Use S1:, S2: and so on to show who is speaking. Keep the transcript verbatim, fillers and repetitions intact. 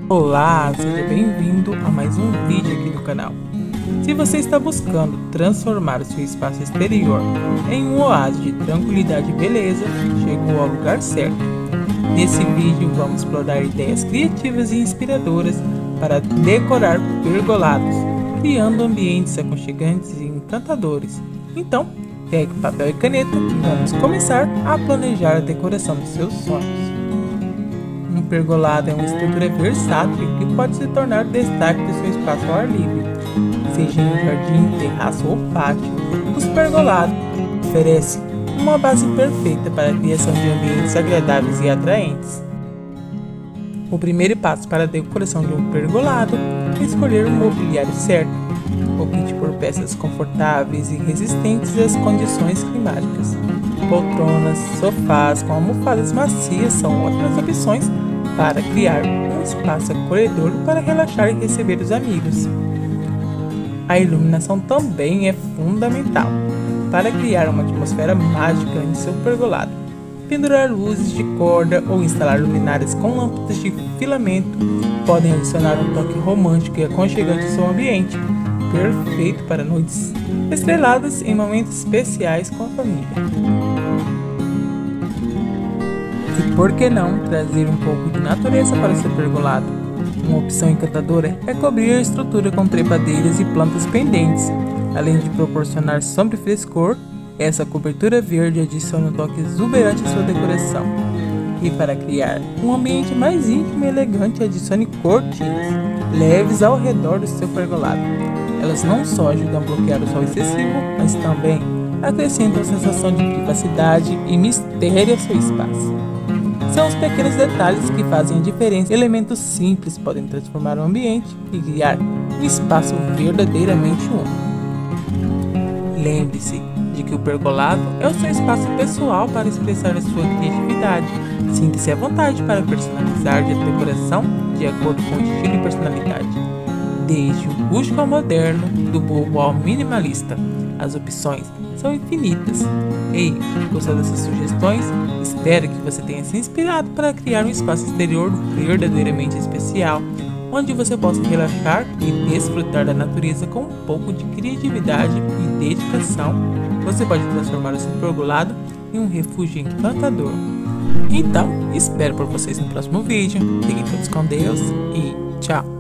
S1: Olá, seja bem-vindo a mais um vídeo aqui do canal. Se você está buscando transformar o seu espaço exterior em um oásis de tranquilidade e beleza, chegou ao lugar certo. Nesse vídeo vamos explorar ideias criativas e inspiradoras para decorar pergolados, criando ambientes aconchegantes e encantadores. Então, pegue papel e caneta e vamos começar a planejar a decoração dos seus sonhos. Um pergolado é uma estrutura versátil que pode se tornar destaque do seu espaço ao ar livre, seja em um jardim, terraço ou pátio. Os pergolados oferecem uma base perfeita para a criação de ambientes agradáveis e atraentes. O primeiro passo para a decoração de um pergolado é escolher o mobiliário certo. Opte por peças confortáveis e resistentes às condições climáticas. Poltronas, sofás com almofadas macias são ótimas opções para criar um espaço acolhedor para relaxar e receber os amigos. A iluminação também é fundamental para criar uma atmosfera mágica em seu pergolado. Pendurar luzes de corda ou instalar luminárias com lâmpadas de filamento podem adicionar um toque romântico e aconchegante ao seu ambiente, perfeito para noites estreladas em momentos especiais com a família. E por que não trazer um pouco de natureza para o seu pergolado? Uma opção encantadora é cobrir a estrutura com trepadeiras e plantas pendentes. Além de proporcionar sombra e frescor, essa cobertura verde adiciona um toque exuberante à sua decoração. E para criar um ambiente mais íntimo e elegante, adicione cortinas leves ao redor do seu pergolado. Elas não só ajudam a bloquear o sol excessivo, mas também acrescentam a sensação de privacidade e mistério ao seu espaço. São os pequenos detalhes que fazem a diferença. Elementos simples podem transformar o ambiente e criar um espaço verdadeiramente único. Lembre-se de que o pergolado é o seu espaço pessoal para expressar a sua criatividade. Sinta-se à vontade para personalizar a decoração de acordo com o estilo e personalidade. Desde o rústico ao moderno, do bobo ao minimalista, as opções são infinitas. Ei, gostou dessas sugestões? Espero que você tenha se inspirado para criar um espaço exterior verdadeiramente especial, onde você possa relaxar e desfrutar da natureza com um pouco de criatividade e dedicação. Você pode transformar o seu pergolado em um refúgio encantador. Então, espero por vocês no próximo vídeo. Fiquem todos com Deus e tchau!